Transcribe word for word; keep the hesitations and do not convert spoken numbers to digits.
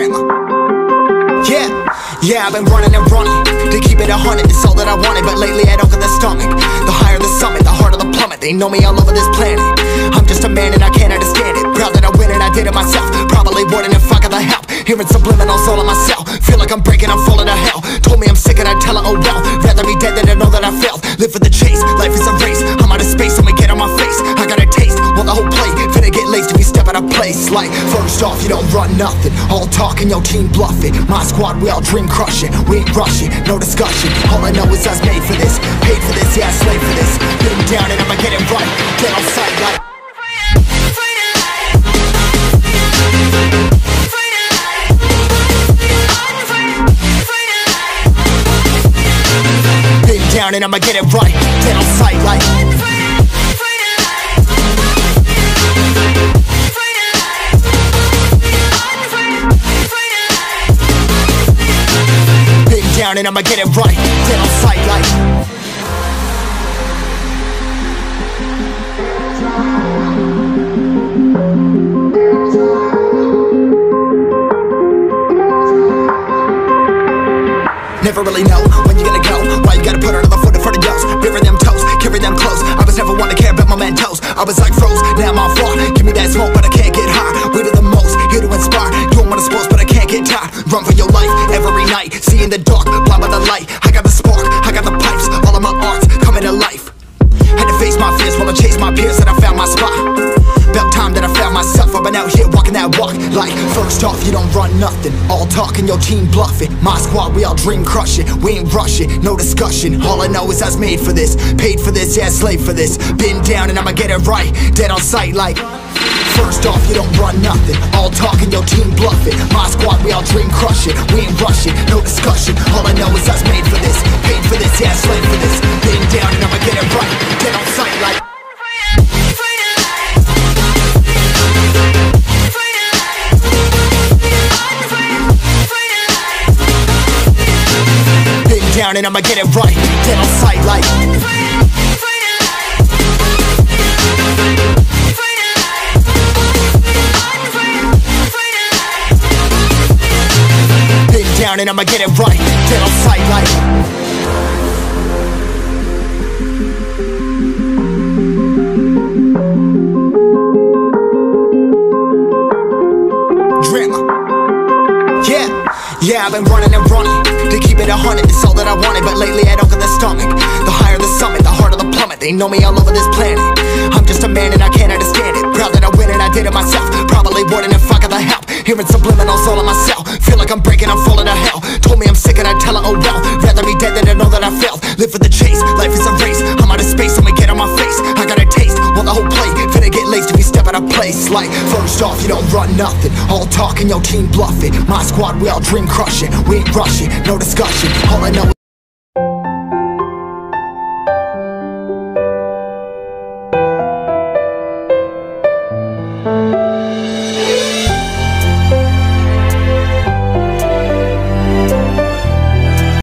Dreamer. Yeah, yeah, I've been running and running to keep it a hundred, it's all that I wanted. But lately I don't get the stomach. The higher the summit, the harder the plummet. They know me all over this planet. I'm just a man and I can't understand it. Proud that I win and I did it myself. Probably wouldn't if I got the help. Hearing subliminals all on myself. Feel like I'm breaking, I'm falling to hell. Told me I'm sick and I tell her, oh well. Rather be dead than to know that I failed. Live for the chase, life is a race. I'm out of space, I'ma get on my face. I got a taste, well the whole play finna get laced if you step out of place. Like, first off, you don't run nothing. All talking, your team bluffing. My squad, we all dream crushing. We ain't rushing, no discussion. All I know is I was made for this. Paid for this, yeah, I slave for this. Been down and I'ma get it right. Dead on sight like down and I'ma get it right. Dead on sight like been down and I'ma get it right. Dead on sight like never really know when you're gonna go. Why you gotta put another foot in front of yours? Bury them toes, carry them close. I was never one to care about my mentos. I was like froze, now I'm on floor. Give me that smoke, but I can't get high. We do the most, here to inspire. Doing what I'm supposed, but I can't get tired. Run for your life, every night. See in the dark, blind by the light. I got the spark, I got the pipes. All of my arts coming to life. Had to face my fears while I chased my peers, and I found my spot. About time that I found myself. I've been out here walking that walk. Like, first off, you don't run nothing. All talking, your team bluffing. My squad, we all dream crushing. We ain't rushing, no discussion. All I know is I was made for this. Paid for this, yeah, slave for this. Been down and I'ma get it right. Dead on sight like first off, you don't run nothing. All talking, your team bluffing. My squad, we all dream crushing. We ain't rushing, no discussion. All I know is I was made for this. Paid for this, yeah, slave for this. Been down and I'ma get it right. Dead on sight like down and I'ma get it right. Dead on sight like been down and I'ma get it right. Dead on sight like Dreamer. Yeah, yeah, I've been running and running to keep it a hundred, it's all that I wanted. But lately I don't get the stomach. The higher the summit, the harder the plummet. They know me all over this planet. I'm just a man and I can't understand it. Proud that I win and I did it myself. Probably wouldn't if I got the help. Hearing subliminals all on myself. Feel like I'm breaking, I'm falling to hell. Told me I'm sick and I tell her, oh well. Rather be dead than to know that I failed. Live for the chase, life is a race. I'm out of space, I'ma get on my face. I got a taste, well the whole play finna get laced if you step out of place. Like, first off, you don't run nothing. All talking, your team bluffing. My squad, we all dream crushing. We ain't rushing, no discussion. All I know